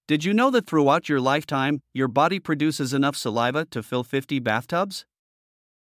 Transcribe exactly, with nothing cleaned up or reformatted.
Did you know that throughout your lifetime, your body produces enough saliva to fill fifty bathtubs?